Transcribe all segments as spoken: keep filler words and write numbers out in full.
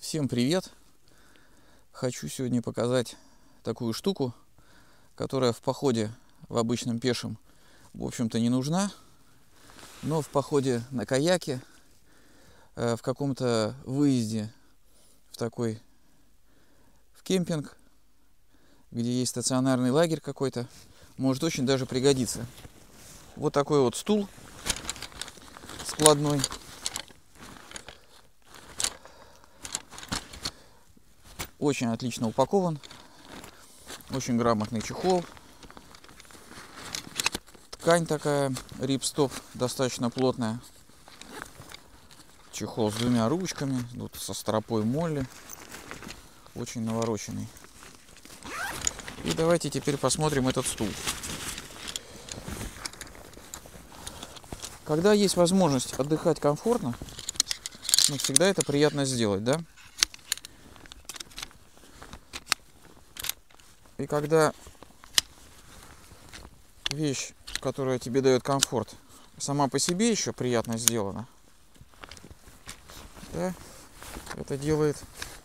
Всем привет! Хочу сегодня показать такую штуку, которая в походе в обычном пешем, в общем-то, не нужна, но в походе на каяке, в каком-то выезде в такой в кемпинг, где есть стационарный лагерь какой-то, может очень даже пригодиться. Вот такой вот стул складной. Очень отлично упакован. Очень грамотный чехол. Ткань такая рипстоп, достаточно плотная. Чехол с двумя ручками, тут со стропой молли. Очень навороченный. И давайте теперь посмотрим этот стул. Когда есть возможность отдыхать комфортно, ну, всегда это приятно сделать, да? И когда вещь, которая тебе дает комфорт, сама по себе еще приятно сделана, да, это делает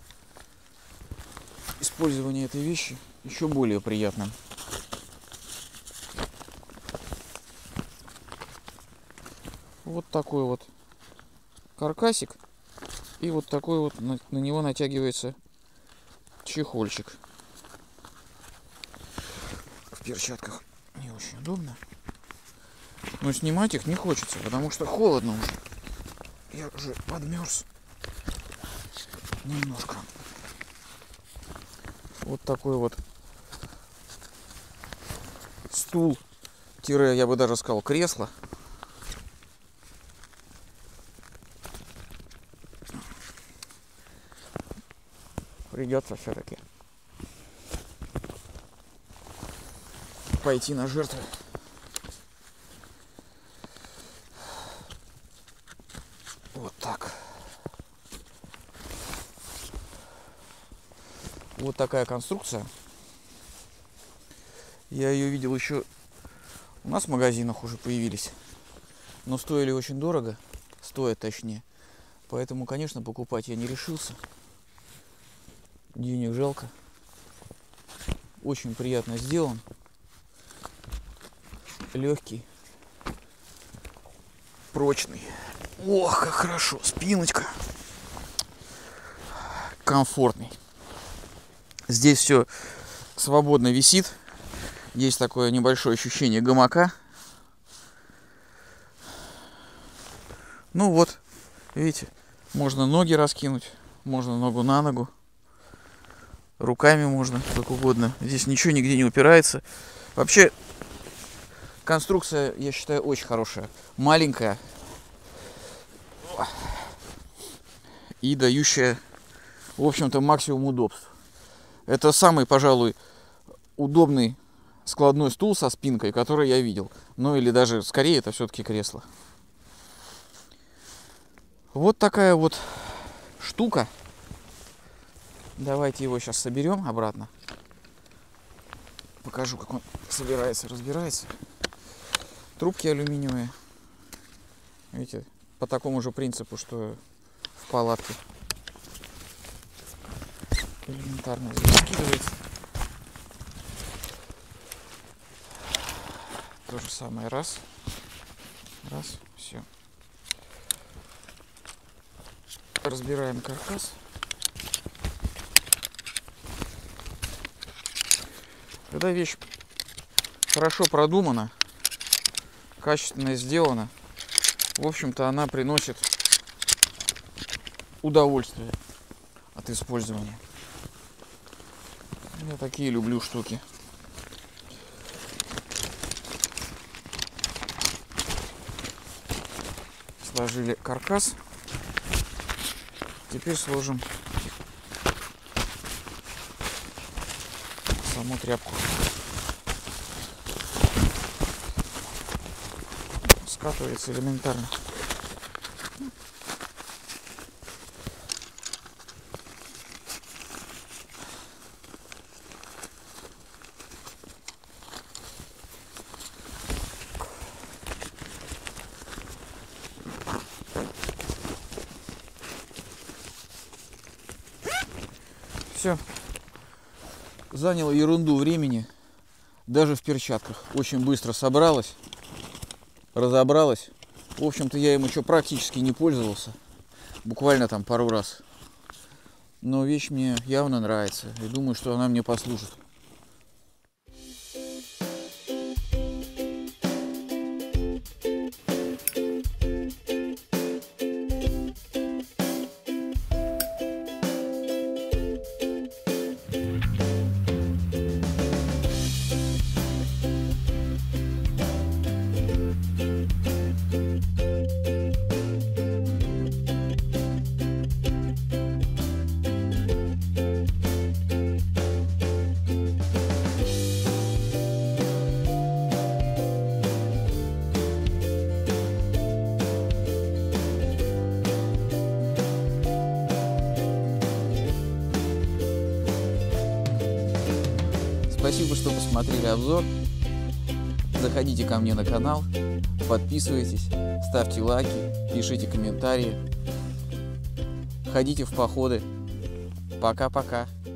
использование этой вещи еще более приятным. Вот такой вот каркасик, и вот такой вот на, на него натягивается чехольчик. В перчатках не очень удобно, но снимать их не хочется, потому что холодно уже. Я уже подмерз немножко. Вот такой вот стул, тире, я бы даже сказал, кресло. Придется все-таки пойти на жертву. Вот так. Вот такая конструкция. Я ее видел еще у нас в магазинах, уже появились, но стоили очень дорого, стоят точнее. Поэтому, конечно, покупать я не решился. Денег жалко. Очень приятно сделан. Легкий, прочный. Ох, как хорошо, спиночка. Комфортный. Здесь все свободно висит. Есть такое небольшое ощущение гамака. Ну вот, видите, можно ноги раскинуть, можно ногу на ногу, руками можно, как угодно. Здесь ничего нигде не упирается. Вообще, конструкция, я считаю, очень хорошая. Маленькая и дающая, в общем-то, максимум удобств. Это самый, пожалуй, удобный складной стул со спинкой, который я видел. Ну или даже, скорее, это все-таки кресло. Вот такая вот штука. Давайте его сейчас соберем обратно. Покажу, как он собирается, разбирается. Трубки алюминиевые. Видите, по такому же принципу, что в палатке. Элементарно здесь скидывается. То же самое. Раз. Раз. Все. Разбираем каркас. Когда вещь хорошо продумана, качественно сделана, в общем-то, она приносит удовольствие от использования. Я такие люблю штуки. Сложили каркас. Теперь сложим саму тряпку. Скатывается элементарно. Все. Заняло ерунду времени. Даже в перчатках. Очень быстро собралась. Разобралась. В общем-то, я им еще практически не пользовался. Буквально там пару раз. Но вещь мне явно нравится. И думаю, что она мне послужит. Спасибо, что посмотрели обзор. Заходите ко мне на канал, подписывайтесь, ставьте лайки, пишите комментарии, ходите в походы. Пока-пока.